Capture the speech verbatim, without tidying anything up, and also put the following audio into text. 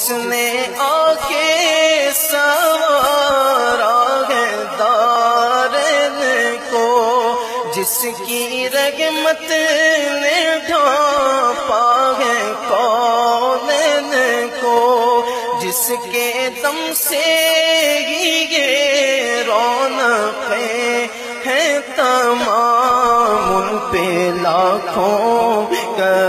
जिसने आके सवारा है दारन को, जिसकी रहमत ने ढांपा है कौनन को, जिसके दम से ही ये रौनक़ें हैं तमाम, उन पे लाखों